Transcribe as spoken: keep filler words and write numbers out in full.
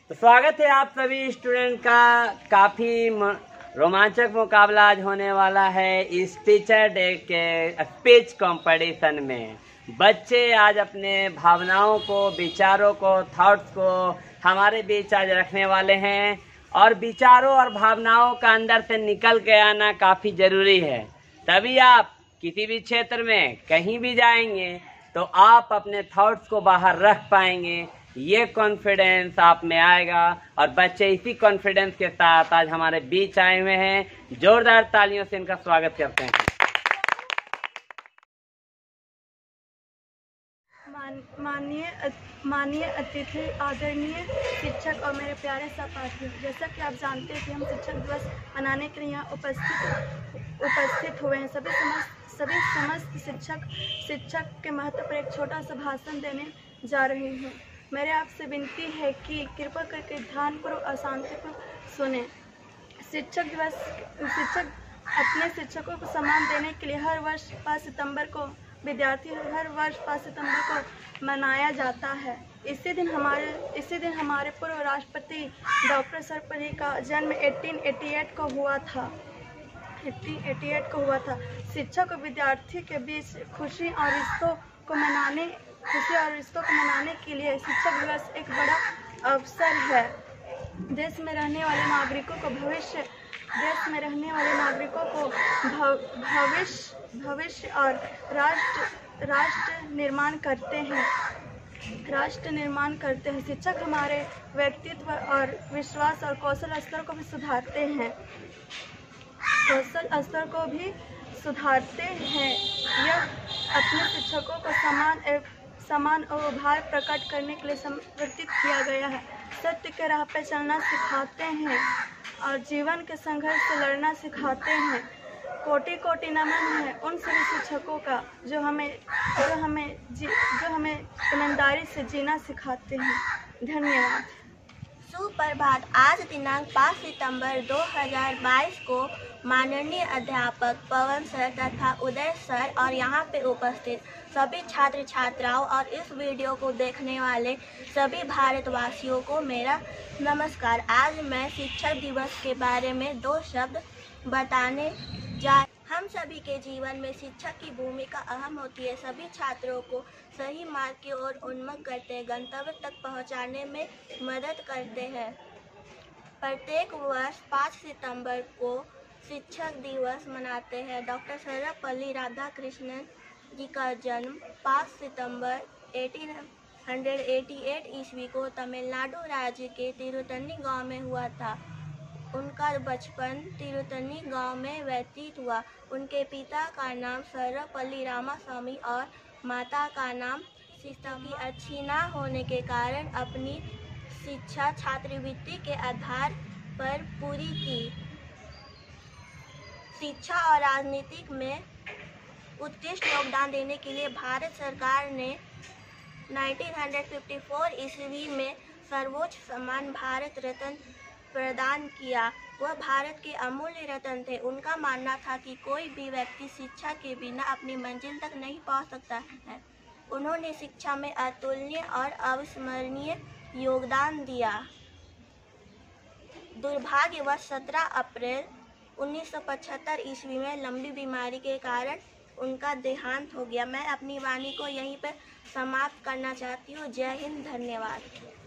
तो स्वागत है आप सभी स्टूडेंट का। काफी रोमांचक मुकाबला आज होने वाला है इस टीचर डे के स्पीच कंपटीशन में। बच्चे आज अपने भावनाओं को, विचारों को, थॉट्स को हमारे बीच आज रखने वाले हैं और विचारों और भावनाओं का अंदर से निकल के आना काफी जरूरी है। तभी आप किसी भी क्षेत्र में कहीं भी जाएंगे तो आप अपने थॉट्स को बाहर रख पाएंगे। ये कॉन्फिडेंस आप में आएगा और बच्चे इसी कॉन्फिडेंस के साथ आज हमारे बीच आए हुए हैं। जोरदार तालियों से इनका स्वागत करते हैं। माननीय माननीय अतिथि, आदरणीय शिक्षक और मेरे प्यारे सहपाठियों, जैसा कि आप जानते हैं कि हम शिक्षक दिवस मनाने के लिए यहाँ उपस्थित उपस्थित हुए हैं। सभी समस्त सभी समस्त शिक्षक शिक्षक के महत्व पर एक छोटा सा भाषण देने जा रही हूँ। मेरे आपसे विनती है कि कृपा करके ध्यानपूर्वक और शांतिपूर्वक सुने। शिक्षक दिवस शिक्षक अपने शिक्षकों को सम्मान देने के लिए हर वर्ष पाँच सितंबर को विद्यार्थी हर वर्ष पाँच सितंबर को मनाया जाता है। इसी दिन हमारे इसी दिन हमारे पूर्व राष्ट्रपति डॉक्टर सर्वपल्ली का जन्म अठारह सौ अट्ठासी को हुआ था अठारह सौ अट्ठासी को हुआ था। शिक्षक और विद्यार्थी के बीच खुशी और रिश्तों को मनाने खुशी और रिश्तों को मनाने के लिए शिक्षक दिवस एक बड़ा अवसर है। देश में रहने वाले नागरिकों को भविष्य देश में रहने वाले नागरिकों को भविष्य भविष्य और राष्ट्र राष्ट्र निर्माण करते हैं राष्ट्र निर्माण करते हैं। शिक्षक हमारे व्यक्तित्व और विश्वास और कौशल स्तर को भी सुधारते हैं कौशल स्तर को भी सुधारते हैं यह अपने शिक्षकों को समान एवं समान और भार प्रकट करने के लिए समर्पित किया गया है। सत्य के राह पर चलना सिखाते हैं और जीवन के संघर्ष से लड़ना सिखाते हैं। कोटि कोटि नमन है उन सभी शिक्षकों का जो हमें जो हमें जो हमें ईमानदारी से जीना सिखाते हैं। धन्यवाद। सुप्रभात। आज दिनांक पाँच सितंबर दो हज़ार बाईस को माननीय अध्यापक पवन सर तथा उदय सर और यहाँ पे उपस्थित सभी छात्र छात्राओं और इस वीडियो को देखने वाले सभी भारतवासियों को मेरा नमस्कार। आज मैं शिक्षक दिवस के बारे में दो शब्द बताने जा हम सभी के जीवन में शिक्षक की भूमिका अहम होती है। सभी छात्रों को सही मार्ग की ओर उन्मुख करते हैं, गंतव्य तक पहुंचाने में मदद करते हैं। प्रत्येक वर्ष पाँच सितंबर को शिक्षक दिवस मनाते हैं। डॉक्टर सर्वपल्ली राधाकृष्णन जी का जन्म पाँच सितंबर अठारह सौ अट्ठासी ईस्वी को तमिलनाडु राज्य के तिरुतनी गांव में हुआ था। उनका बचपन तिरुतनी गांव में व्यतीत हुआ। उनके पिता का नाम सर्वपल्ली रामास्वामी और माता का नाम शिक्षा की अच्छी ना होने के कारण अपनी शिक्षा छात्रवृत्ति के आधार पर पूरी की। शिक्षा और राजनीतिक में उत्कृष्ट योगदान देने के लिए भारत सरकार ने उन्नीस सौ चौवन ईस्वी में सर्वोच्च सम्मान भारत रत्न प्रदान किया। वह भारत के अमूल्य रत्न थे। उनका मानना था कि कोई भी व्यक्ति शिक्षा के बिना अपनी मंजिल तक नहीं पहुंच सकता है। उन्होंने शिक्षा में अतुलनीय और अविस्मरणीय योगदान दिया। दुर्भाग्यवश सत्रह अप्रैल उन्नीस सौ पचहत्तर ईस्वी में लंबी बीमारी के कारण उनका देहांत हो गया। मैं अपनी वाणी को यहीं पर समाप्त करना चाहती हूँ। जय हिंद। धन्यवाद।